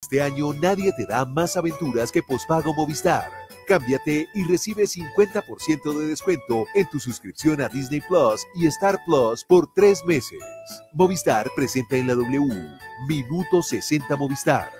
Este año nadie te da más aventuras que Pospago Movistar. Cámbiate y recibe 50% de descuento en tu suscripción a Disney Plus y Star Plus por 3 meses. Movistar presenta en la W Minuto 60 Movistar.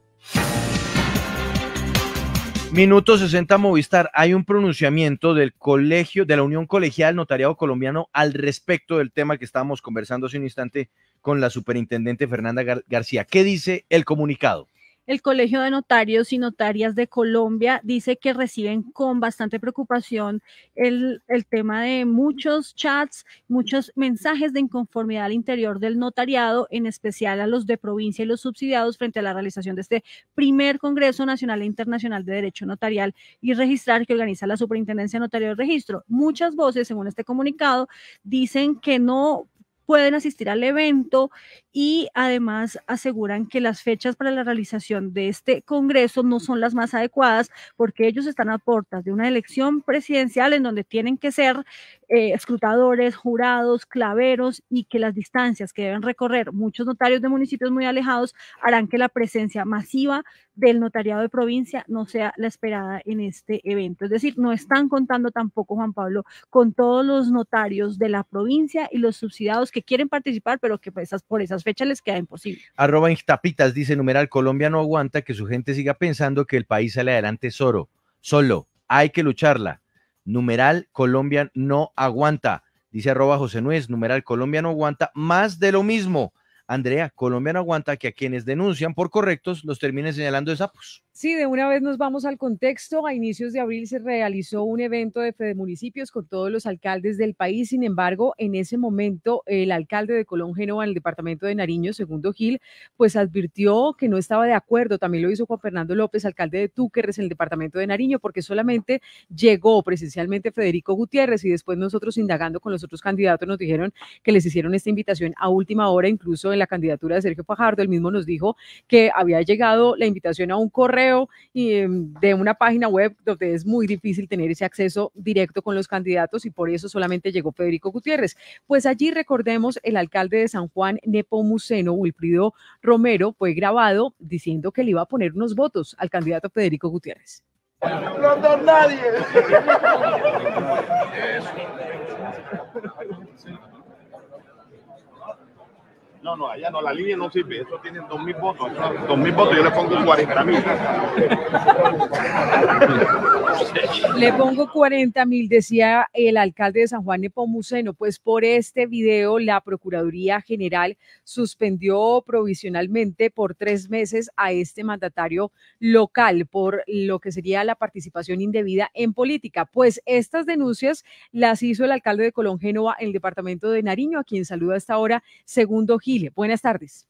Minuto 60 Movistar. Hay un pronunciamiento del colegio, de la Unión Colegial del Notariado Colombiano al respecto del tema que estábamos conversando hace un instante con la superintendente Fernanda García. ¿Qué dice el comunicado? El Colegio de Notarios y Notarias de Colombia dice que reciben con bastante preocupación el tema de muchos chats, muchos mensajes de inconformidad al interior del notariado, en especial a los de provincia y los subsidiados frente a la realización de este primer Congreso Nacional e Internacional de Derecho Notarial y Registrar que organiza la Superintendencia de Notario de Registro. Muchas voces, según este comunicado, dicen que no pueden asistir al evento y además aseguran que las fechas para la realización de este congreso no son las más adecuadas porque ellos están a puertas de una elección presidencial en donde tienen que ser escrutadores, jurados, claveros y que las distancias que deben recorrer muchos notarios de municipios muy alejados harán que la presencia masiva del notariado de provincia no sea la esperada en este evento. Es decir, no están contando tampoco, Juan Pablo, con todos los notarios de la provincia y los subsidiados que quieren participar, pero que por esas fechas les queda imposible. @Instapitas dice, numeral, Colombia no aguanta que su gente siga pensando que el país sale adelante solo. Hay que lucharla. Numeral, Colombia no aguanta. Dice @José Nuez, numeral, Colombia no aguanta más de lo mismo. Andrea, Colombia no aguanta que a quienes denuncian por correctos los terminen señalando de sapos. Sí, de una vez nos vamos al contexto. A inicios de abril se realizó un evento de Fedemunicipios con todos los alcaldes del país. Sin embargo, en ese momento, el alcalde de Colón Génova en el departamento de Nariño, Segundo Gil, pues advirtió que no estaba de acuerdo. También lo hizo Juan Fernando López, alcalde de Túquerres en el departamento de Nariño, porque solamente llegó presencialmente Federico Gutiérrez y después nosotros indagando con los otros candidatos nos dijeron que les hicieron esta invitación a última hora, incluso en la candidatura de Sergio Fajardo. Él mismo nos dijo que había llegado la invitación a un correo y de una página web donde es muy difícil tener ese acceso directo con los candidatos y por eso solamente llegó Federico Gutiérrez. Pues allí recordemos el alcalde de San Juan, Nepomuceno, Wilfrido Romero, fue grabado diciendo que le iba a poner unos votos al candidato Federico Gutiérrez. No, nadie. No, allá no, la línea no sirve, eso tienen 2.000 votos, 2.000 votos, yo le pongo 40.000. Le pongo 40.000, decía el alcalde de San Juan Nepomuceno. Pues por este video la Procuraduría General suspendió provisionalmente por 3 meses a este mandatario local por lo que sería la participación indebida en política. Pues estas denuncias las hizo el alcalde de Colón Génova en el departamento de Nariño, a quien saluda a esta hora Segundo Gil. Buenas tardes.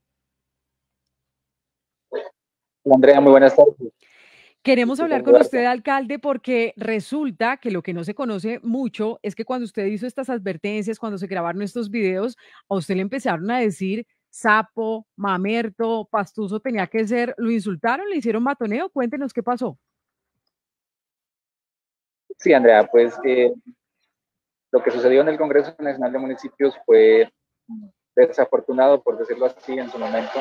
Andrea, muy buenas tardes. Queremos hablar con usted, alcalde, porque resulta que lo que no se conoce mucho es que cuando usted hizo estas advertencias, cuando se grabaron estos videos, a usted le empezaron a decir sapo, mamerto, pastuso tenía que ser, ¿lo insultaron? ¿Le hicieron matoneo? Cuéntenos qué pasó. Sí, Andrea, pues lo que sucedió en el Congreso Nacional de Municipios fue desafortunado, por decirlo así, en su momento.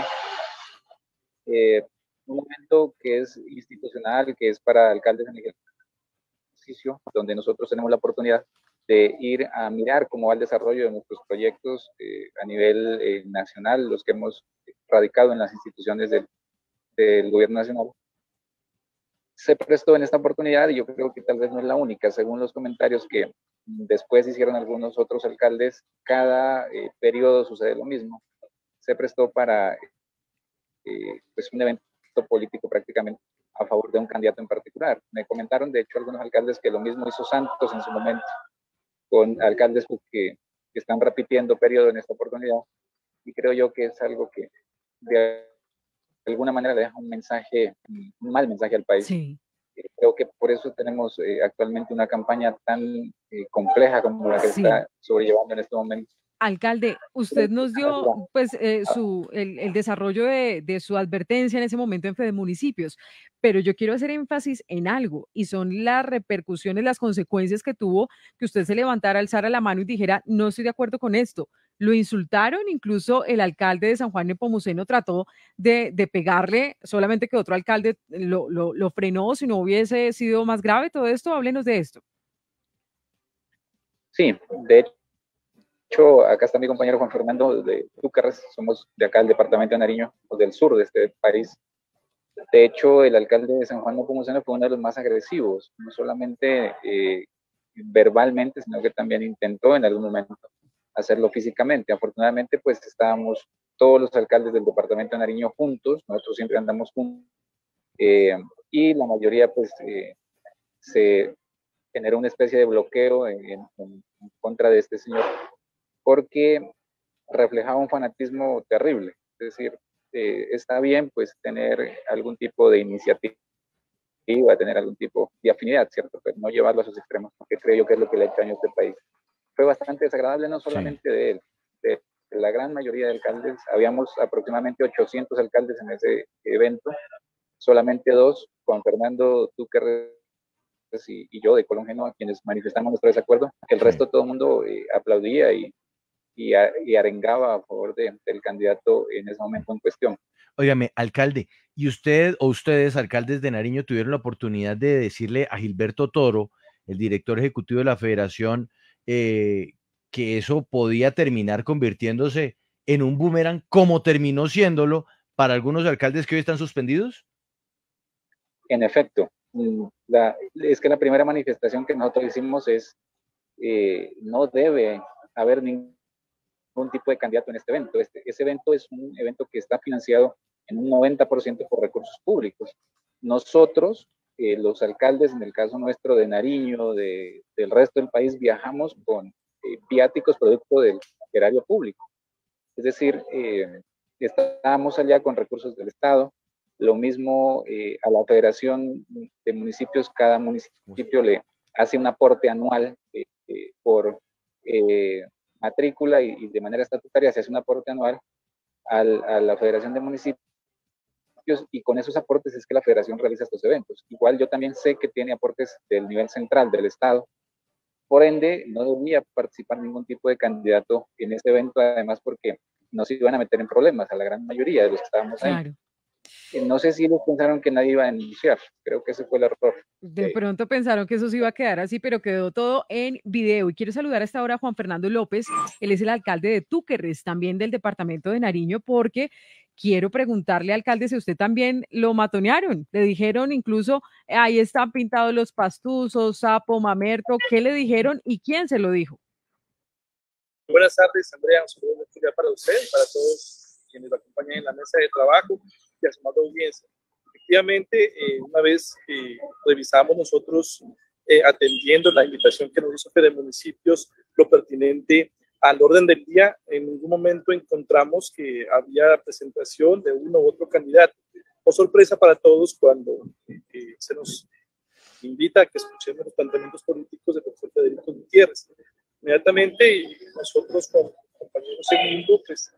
Un momento que es institucional, que es para alcaldes en ejercicio, donde nosotros tenemos la oportunidad de ir a mirar cómo va el desarrollo de nuestros proyectos a nivel nacional, los que hemos radicado en las instituciones del gobierno nacional. Se prestó en esta oportunidad y yo creo que tal vez no es la única, según los comentarios que después hicieron algunos otros alcaldes, cada periodo sucede lo mismo. Se prestó para pues un evento político prácticamente a favor de un candidato en particular. Me comentaron, de hecho, algunos alcaldes que lo mismo hizo Santos en su momento, con alcaldes que están repitiendo periodo en esta oportunidad, y creo yo que es algo que de alguna manera le deja un mal mensaje al país. Sí. Creo que por eso tenemos actualmente una campaña tan compleja como la que está sobrellevando en este momento. Alcalde, usted nos dio pues el desarrollo de su advertencia en ese momento en Fedemunicipios, pero yo quiero hacer énfasis en algo y son las repercusiones, las consecuencias que tuvo que usted se levantara, alzara la mano y dijera no estoy de acuerdo con esto. lo insultaron, incluso el alcalde de San Juan Nepomuceno trató de pegarle, solamente que otro alcalde lo frenó, si no hubiese sido más grave todo esto. Háblenos de esto. Sí, de hecho, acá está mi compañero Juan Fernando de Túquerres, somos de acá del departamento de Nariño, del sur de este país. De hecho, el alcalde de San Juan Nepomuceno fue uno de los más agresivos, no solamente verbalmente, sino que también intentó en algún momento hacerlo físicamente. Afortunadamente, pues estábamos todos los alcaldes del departamento de Nariño juntos, nosotros siempre andamos juntos, y la mayoría pues se generó una especie de bloqueo en contra de este señor, porque reflejaba un fanatismo terrible. Es decir, está bien pues tener algún tipo de iniciativa, tener algún tipo de afinidad, ¿cierto? Pero no llevarlo a sus extremos, porque creo yo que es lo que le ha hecho daño a este país. Fue bastante desagradable, no solamente de él, de la gran mayoría de alcaldes. Habíamos aproximadamente 800 alcaldes en ese evento, solamente 2, Juan Fernando Túquerres y yo de Colón Genoa, quienes manifestamos nuestro desacuerdo. El resto todo el mundo aplaudía y arengaba a favor del candidato en ese momento en cuestión. Óigame, alcalde, ¿y usted o ustedes, alcaldes de Nariño, tuvieron la oportunidad de decirle a Gilberto Toro, el director ejecutivo de la federación, que eso podía terminar convirtiéndose en un boomerang, como terminó siéndolo para algunos alcaldes que hoy están suspendidos? En efecto, es que la primera manifestación que nosotros hicimos es no debe haber ningún tipo de candidato en este evento. Ese evento es un evento que está financiado en un 90% por recursos públicos. Nosotros, los alcaldes, en el caso nuestro de Nariño, del resto del país, viajamos con viáticos producto del erario público. Es decir, estábamos allá con recursos del Estado. Lo mismo a la Federación de Municipios, cada municipio le hace un aporte anual por matrícula y de manera estatutaria se hace un aporte anual a la Federación de Municipios, y con esos aportes es que la Federación realiza estos eventos. Igual yo también sé que tiene aportes del nivel central del Estado, por ende no debía participar ningún tipo de candidato en este evento, además porque nos iban a meter en problemas a la gran mayoría de los que estábamos ahí. No sé si ellos pensaron que nadie iba a denunciar, creo que ese fue el error. De pronto pensaron que eso se iba a quedar así, pero quedó todo en video. Y quiero saludar a esta hora a Juan Fernando López, él es el alcalde de Túquerres, también del departamento de Nariño, porque quiero preguntarle, alcalde, si usted también lo matonearon. Le dijeron incluso, ahí están pintados los pastuzos, sapo, mamerto. ¿Qué le dijeron y quién se lo dijo? Buenas tardes, Andrea. Un saludo muy cordial para usted, para todos quienes lo acompañan en la mesa de trabajo y a su amable audiencia. Efectivamente, una vez revisamos nosotros, atendiendo la invitación que nos hizo Fede Municipios, lo pertinente al orden del día, en ningún momento encontramos que había presentación de uno u otro candidato. O sorpresa para todos cuando se nos invita a que escuchemos los planteamientos políticos del doctor Federico Gutiérrez. Inmediatamente nosotros con compañeros segundo, pues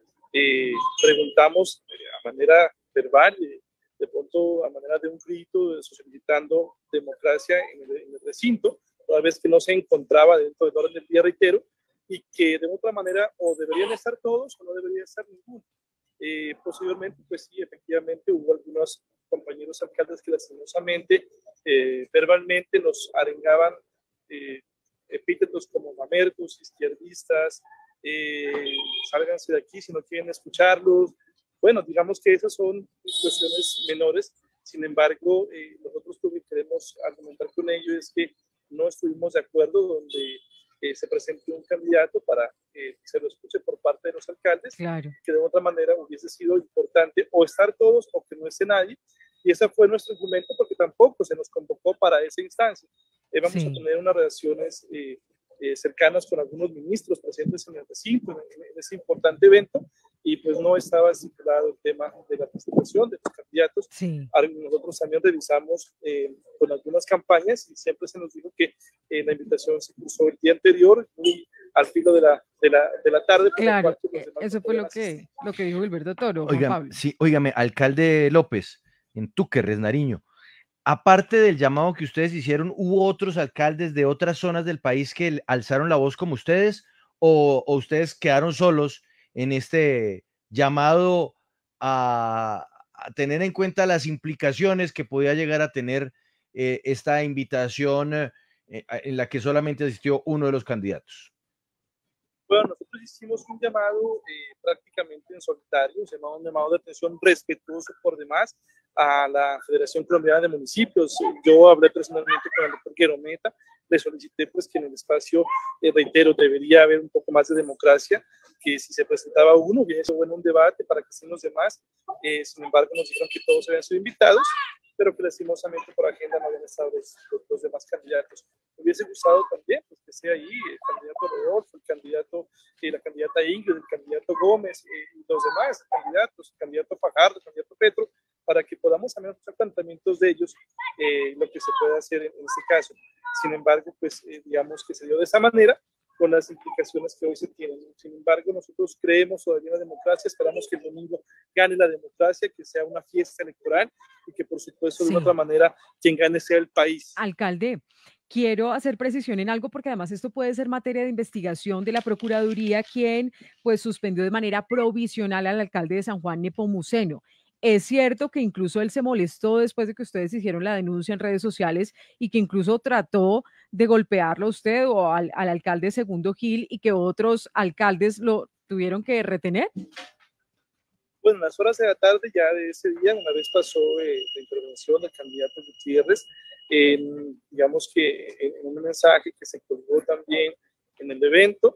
preguntamos a manera verbal, de pronto a manera de un grito, solicitando democracia en el recinto, toda vez que no se encontraba dentro del orden del día, reitero, y que de otra manera o deberían estar todos o no debería estar ninguno. Posteriormente, pues sí, efectivamente hubo algunos compañeros alcaldes que lastimosamente verbalmente nos arengaban epítetos como mamertos, izquierdistas, sálganse de aquí si no quieren escucharlos. Bueno, digamos que esas son cuestiones menores. Sin embargo, nosotros lo que queremos argumentar con ello es que no estuvimos de acuerdo donde se presente un candidato para que se lo escuche por parte de los alcaldes, claro, que de otra manera hubiese sido importante o estar todos o que no esté nadie. Y ese fue nuestro argumento, porque tampoco se nos convocó para esa instancia. Vamos a tener unas relaciones cercanas con algunos ministros presentes en el recinto, en ese importante evento, y pues no estaba estipulado el tema de la presentación de los candidatos. Sí. Nosotros también revisamos con algunas campañas y siempre se nos dijo que la invitación se puso el día anterior, muy al filo de la tarde. Claro, eso fue lo que dijo Gilberto Toro. Oigan, sí, óigame, alcalde López, en Túquerres, Nariño, aparte del llamado que ustedes hicieron, ¿hubo otros alcaldes de otras zonas del país que alzaron la voz como ustedes? o ustedes quedaron solos en este llamado a tener en cuenta las implicaciones que podía llegar a tener esta invitación en la que solamente asistió uno de los candidatos? Bueno, nosotros hicimos un llamado prácticamente en solitario, un llamado de atención respetuoso por demás a la Federación Colombiana de Municipios. Yo hablé personalmente con el doctor Guerometa, le solicité pues que en el espacio, reitero, debería haber un poco más de democracia, que si se presentaba uno hubiese sido bueno un debate para que estén los demás. Sin embargo, nos dijeron que todos habían sido invitados, pero que lastimosamente por agenda no habían estado los demás candidatos. Me hubiese gustado también pues, que sea ahí el candidato Rodolfo, el candidato, la candidata Ingrid, el candidato Gómez, y los demás candidatos, el candidato Fajardo, el candidato Petro, para que podamos también hacer planteamientos de ellos, lo que se puede hacer en este caso. Sin embargo, pues digamos que se dio de esa manera, con las implicaciones que hoy se tienen. Sin embargo, nosotros creemos todavía en la democracia, esperamos que el domingo gane la democracia, que sea una fiesta electoral y que por supuesto de otra manera quien gane sea el país. Alcalde, quiero hacer precisión en algo porque además esto puede ser materia de investigación de la Procuraduría, quien pues suspendió de manera provisional al alcalde de San Juan Nepomuceno. Es cierto que incluso él se molestó después de que ustedes hicieron la denuncia en redes sociales y que incluso trató de golpearlo a usted o al alcalde Segundo Gil y que otros alcaldes lo tuvieron que retener. Bueno, en las horas de la tarde ya de ese día, una vez pasó la intervención del candidato Gutiérrez, digamos que en un mensaje que se colgó también en el evento,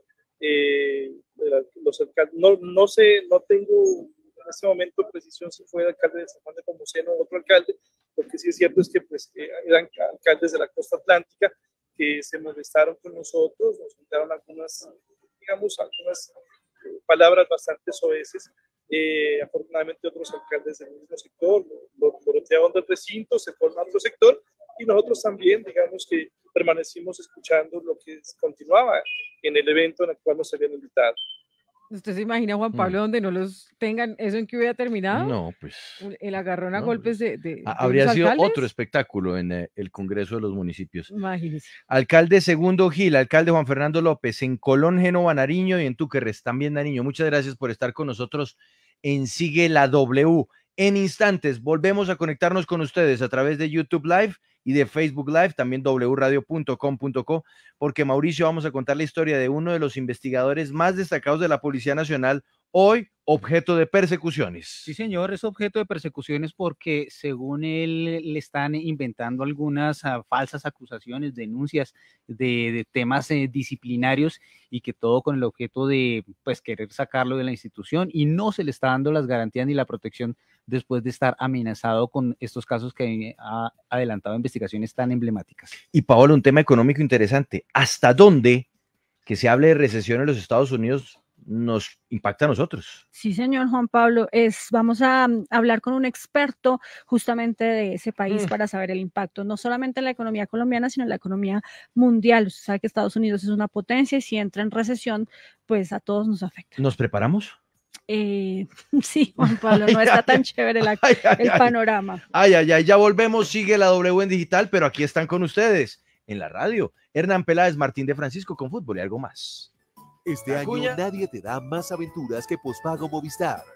los alcaldes, no sé, no tengo en este momento precisión si fue el alcalde de San Juan de Nepomuceno o otro alcalde, lo que sí es cierto es que pues, eran alcaldes de la costa atlántica que se molestaron con nosotros, nos juntaron algunas, digamos, algunas palabras bastante soeces. Afortunadamente otros alcaldes del mismo sector lo retiraron del recinto, se fueron a otro sector y nosotros también, digamos que permanecimos escuchando lo que continuaba en el evento en el cual nos habían invitado. ¿Usted se imagina, Juan Pablo, donde no los tengan? ¿Eso en qué hubiera terminado? No, pues. El agarrón a golpes de habría sido alcaldes? otro espectáculo en el Congreso de los Municipios. Imagínese. Alcalde Segundo Gil, alcalde Juan Fernando López, en Colón, Génova, Nariño y en Túquerres, también Nariño. Muchas gracias por estar con nosotros en Sigue la W. En instantes volvemos a conectarnos con ustedes a través de YouTube Live y de Facebook Live, también wradio.com.co, porque Mauricio, vamos a contar la historia de uno de los investigadores más destacados de la Policía Nacional, hoy objeto de persecuciones. Sí, señor, es objeto de persecuciones porque según él le están inventando algunas falsas acusaciones, denuncias de temas disciplinarios y que todo con el objeto de pues querer sacarlo de la institución y no se le está dando las garantías ni la protección después de estar amenazado con estos casos que ha adelantado investigaciones tan emblemáticas. Y Paola, un tema económico interesante. ¿Hasta dónde que se hable de recesión en los Estados Unidos nos impacta a nosotros? Sí, señor Juan Pablo, vamos a hablar con un experto justamente de ese país para saber el impacto, no solamente en la economía colombiana, sino en la economía mundial. Usted sabe que Estados Unidos es una potencia y si entra en recesión, pues a todos nos afecta. ¿Nos preparamos? Sí, Juan Pablo, no está tan chévere el panorama. Ya volvemos, sigue la W en digital, pero aquí están con ustedes en la radio. Hernán Peláez, Martín de Francisco con fútbol y algo más. Este año nadie te da más aventuras que Pospago Movistar.